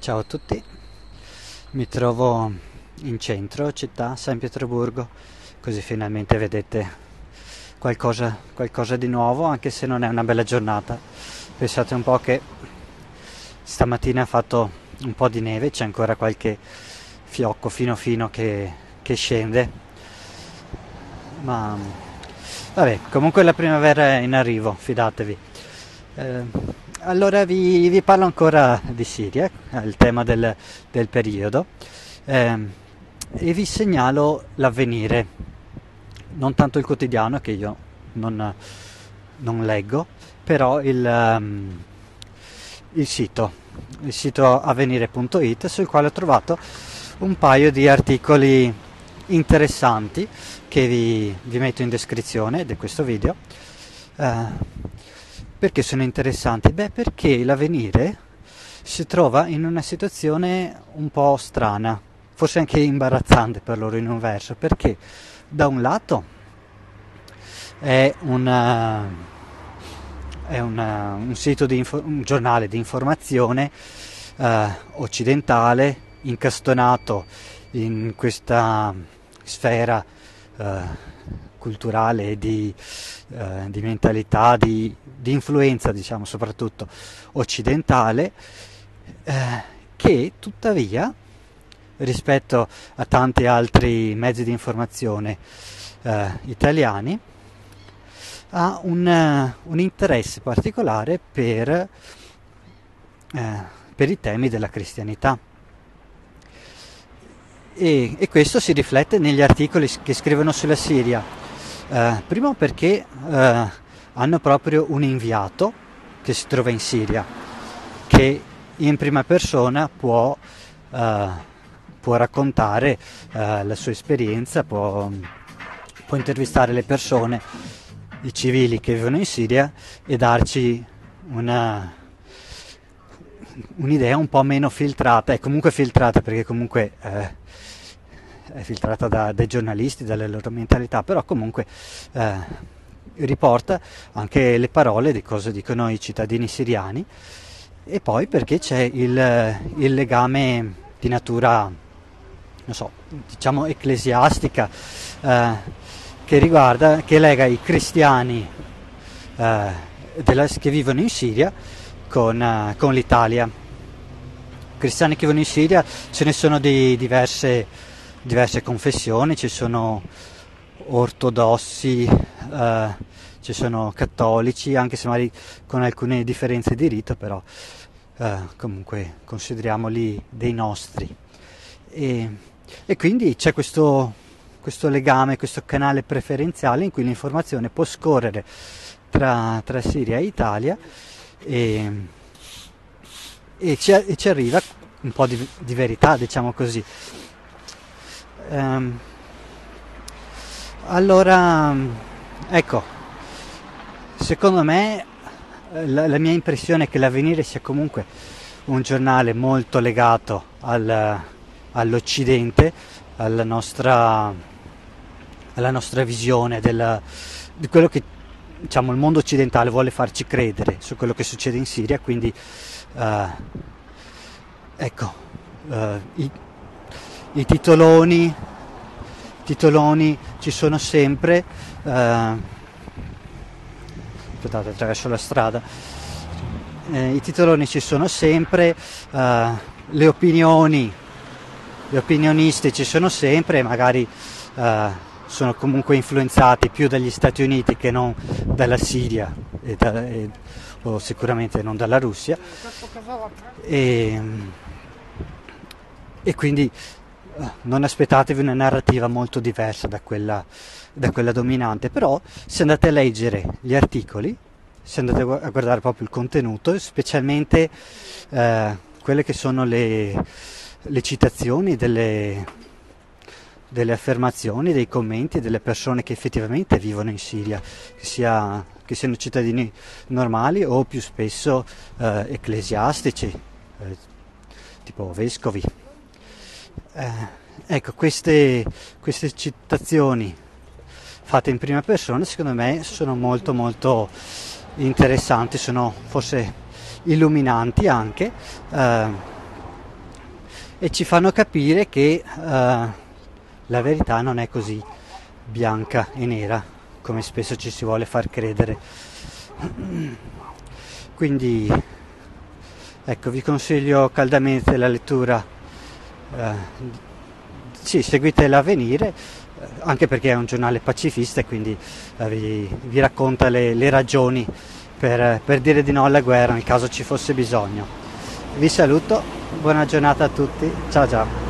Ciao a tutti, mi trovo in centro città, San Pietroburgo, così finalmente vedete qualcosa di nuovo, anche se non è una bella giornata. Pensate un po' che stamattina ha fatto un po' di neve, c'è ancora qualche fiocco fino fino che scende, ma vabbè, comunque la primavera è in arrivo, fidatevi. Allora vi parlo ancora di Siria, il tema del periodo, e vi segnalo l'Avvenire, non tanto il quotidiano che io non leggo, però il sito avvenire.it, sul quale ho trovato un paio di articoli interessanti che vi metto in descrizione di questo video. Perché sono interessanti? Beh, perché l'Avvenire si trova in una situazione un po' strana, forse anche imbarazzante per loro in un verso, perché da un lato è un sito un giornale di informazione occidentale, incastonato in questa sfera culturale e di mentalità, di influenza, diciamo, soprattutto occidentale, che tuttavia rispetto a tanti altri mezzi di informazione italiani ha un interesse particolare per i temi della cristianità. E questo si riflette negli articoli che scrivono sulla Siria. Primo perché hanno proprio un inviato che si trova in Siria, che in prima persona può raccontare la sua esperienza, può intervistare le persone, i civili che vivono in Siria, e darci un'idea un po' meno filtrata, è comunque filtrata perché comunque è filtrata dai giornalisti, dalle loro mentalità, però comunque riporta anche le parole di cosa dicono i cittadini siriani. E poi perché c'è il legame di natura, non so, diciamo ecclesiastica, che lega i cristiani che vivono in Siria con l'Italia. Cristiani che vivono in Siria ce ne sono di diverse confessioni, ci sono ortodossi, ci sono cattolici, anche se magari con alcune differenze di rito, però comunque consideriamoli dei nostri. E quindi c'è questo legame, questo canale preferenziale in cui l'informazione può scorrere tra Siria e Italia, e ci arriva un po' di verità, diciamo così. Allora, ecco, secondo me la mia impressione è che l'Avvenire sia comunque un giornale molto legato all'Occidente, alla nostra visione di quello che, diciamo, il mondo occidentale vuole farci credere su quello che succede in Siria. Quindi ecco, i titoloni ci sono sempre. Aspettate, attraverso la strada. I titoloni ci sono sempre, gli opinionisti ci sono sempre, magari sono comunque influenzati più dagli Stati Uniti che non dalla Siria o sicuramente non dalla Russia, e quindi non aspettatevi una narrativa molto diversa da quella dominante. Però se andate a leggere gli articoli, se andate a guardare proprio il contenuto, specialmente quelle che sono le citazioni delle affermazioni, dei commenti delle persone che effettivamente vivono in Siria, che siano cittadini normali o più spesso ecclesiastici, tipo vescovi. Ecco, queste citazioni fatte in prima persona secondo me sono molto molto interessanti, sono forse illuminanti anche, e ci fanno capire che la verità non è così bianca e nera come spesso ci si vuole far credere. Quindi ecco, vi consiglio caldamente la lettura, sì, seguite l'Avvenire, anche perché è un giornale pacifista e quindi vi racconta le ragioni per dire di no alla guerra nel caso ci fosse bisogno. Vi saluto, buona giornata a tutti, ciao ciao.